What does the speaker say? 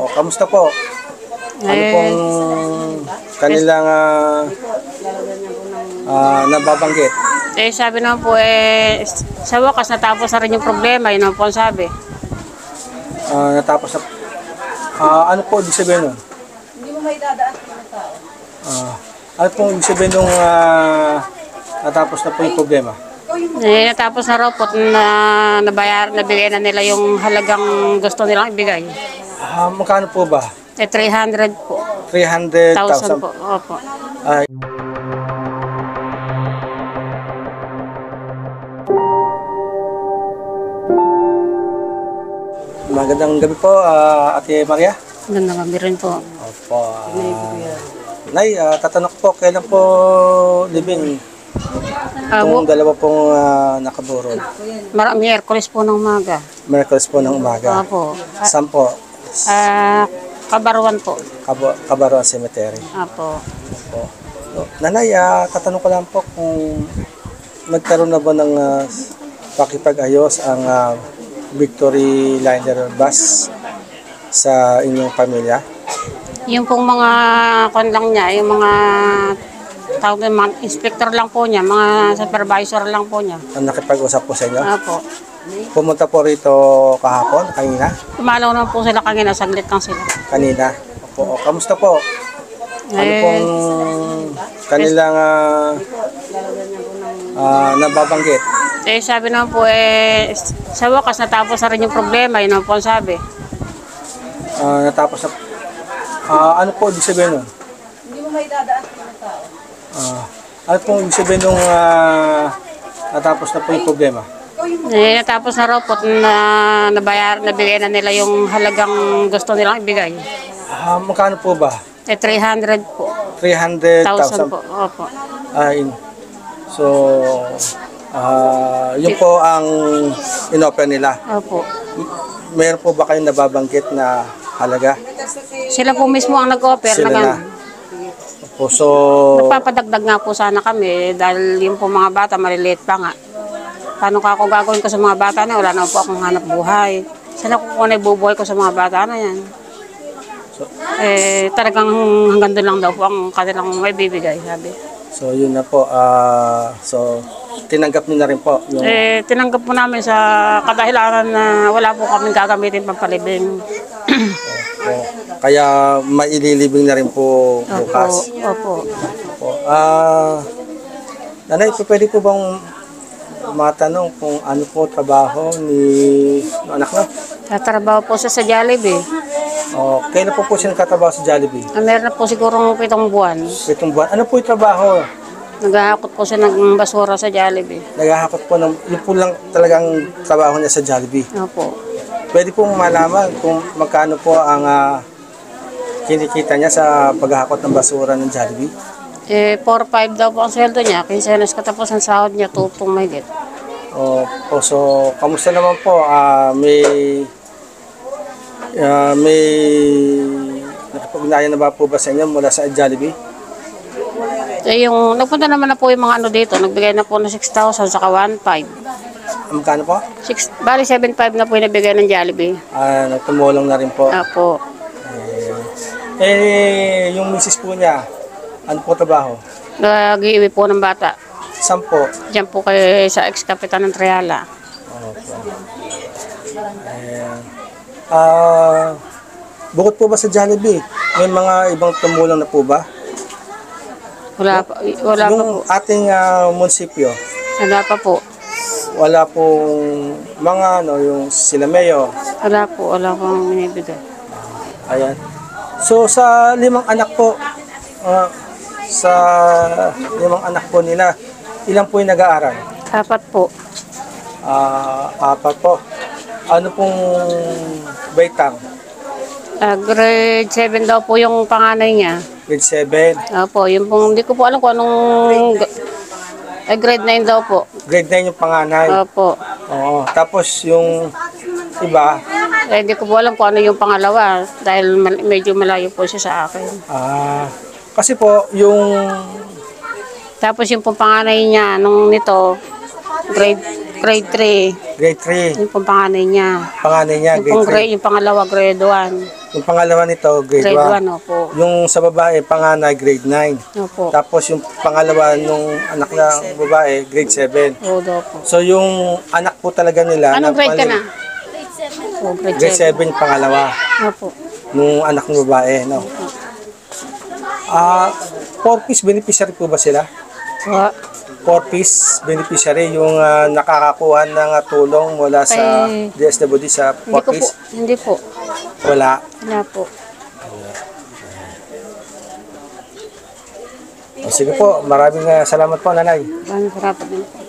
Kamusta po? Ano pong kanilang nababanggit? Sabi naman po, sa wakas natapos na rin yung problema, yun naman po ang sabi. Natapos na, ano po ibig sabihin nun? Hindi mo may dadaan ng tao. Ano pong ibig sabihin nung natapos na po yung problema? Natapos na raw po na nabigay na nila yung halagang gusto nilang ibigay. Magkano po ba? 300 po. 300,000 po. Opo. Magandang gabi po, Ate Maria. Ganda kami rin po. Opo. Nay, tatanong po, kailan po libing? Itong dalawa pong nakaburol. Miyerkules po ng umaga. Merkules po ng umaga. Opo. Saan po? Kabaruan po. Kabaruan Cemetery. Opo. Opo. Nanay, tatanong ko lang po kung nagkaroon na ba ng pakipag-ayos ang Victory Liner Bus sa inyong pamilya? Yung pong mga kon lang niya, yung mga tawag mga inspector lang po niya, mga supervisor lang po niya. Nakipag-usap po sa inyo? Opo. Pumunta po rito kahapon, kanina? Pumalaw naman po sila kanina, saglit lang sila. Kanina? Opo. Kamusta po? Ano pong kanilang nababanggit? Sabi naman po, sa wakas natapos na rin yung problema, yun naman po ang sabi. Natapos na, ano po ibig sabihin nun? Hindi mo may dadaan ng tao. Ano pong ibig sabihin nung natapos na po yung problema? Natapos na raw po na nabigay na nila yung halagang gusto nilang ibigay. Magkano po ba? 300 po. 300,000 po. Opo. So, yun po ang in-offer nila. Opo. Meron po ba kayong nababanggit na halaga? Sila po mismo ang nag-offer. Sila na. Opo, so, Nagpapadagdag nga po sana kami dahil yung po mga bata maliliit pa nga. Paano ka ako gagawin ko sa mga bata na wala na po akong hanap buhay. Sana ko na ibubuhay ko sa mga bata na yan. Talagang hanggang doon lang daw po ang kanilang may bibigay, sabi. so yun na po. So, tinanggap niyo na rin po. Yung, Tinanggap po namin sa kadahilanan na wala po kaming gagamitin pampalibing. kaya maililibing na rin po bukas. Opo. Opo. Nanay, pwede po bang matanong kung ano po trabaho ni anak na? Tatrabaho po siya sa Jollibee. Kailan po siya nagtatrabaho sa Jollibee? Meron na po siguro 7 buwan. 7 buwan. Ano po yung trabaho? Naghahakot po siya ng basura sa Jollibee. Naghahakot po ng, yun po lang talagang trabaho niya sa Jollibee. Opo. Pwede pong malaman kung magkano po ang kinikita niya sa paghahakot ng basura ng Jollibee? 4-5 daw po ang sweldo niya. Kinsenas katapos ang sahod niya, tutong mahigit. So, kamusta naman po? May nakapag-ugnayan na ba po ba sa inyo mula sa Jollibee? Yung nagpunta naman na po yung mga ano dito, nagbigay na po ng 6,000 saka 1,500. Magkano po? Bali 7,500 na po yung nabigay ng Jollibee. Nagtumulong na rin po. Opo. Yung misis po niya, ano po trabaho? Nag-iiwi po ng bata. Saan po? Diyan po kay sa ex-kapitan ng Triala. Bukod po ba sa Jollibee, may mga ibang tumulong na po ba? Wala pa po. Yung ating munisipyo, Wala pa po. wala pong mga yung sila mayo. Wala pong binibigay. Ayan. So sa 5 anak po, sa 5 anak po nila, ilan po yung nag-aaral? 4 po. 4 po. Ano pong baitang? Grade 7 daw po yung panganay niya. Grade 7. Opo, yung pong, hindi ko po alam kung anong grade 9 daw po. Grade 9 yung panganay. Opo. Oo. Tapos yung iba, Hindi ko po alam kung ano yung pangalawa dahil medyo malayo po siya sa akin. kasi po yung Tapos yung pong panganay niya, nung nito, grade 3. grade 3, Yung pong panganay niya. panganay niya, Yung pong grade 3. yung pangalawa, grade 1. Yung pangalawa nito, grade Grade 1. 1, opo. Yung sa babae, panganay, grade 9. Opo. Tapos yung pangalawa nung anak ng babae, grade 7. Oo daw po. So yung anak po talaga nila, Anong grade ka na? Oh, grade grade 7. 7 pangalawa, Opo. nung anak ng babae. No? 4-piece beneficiary po ba sila? Wa. 4-piece beneficiary, yung nakakakuha ng tulong mula sa Ay. DSWD sa Hindi ko po. 4-piece? Hindi po. Wala. Wala po. O, sige po, maraming salamat po, nanay. Maraming salamat din po.